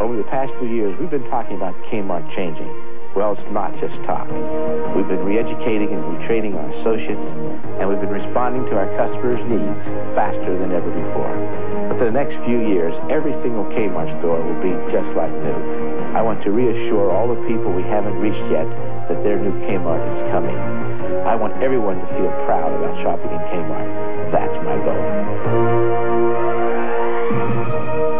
over the past few years, we've been talking about Kmart changing. Well, it's not just talk. We've been re-educating and retraining our associates, and we've been responding to our customers' needs faster than ever before. But for the next few years, every single Kmart store will be just like new. I want to reassure all the people we haven't reached yet that their new Kmart is coming. I want everyone to feel proud about shopping in Kmart. That's my goal.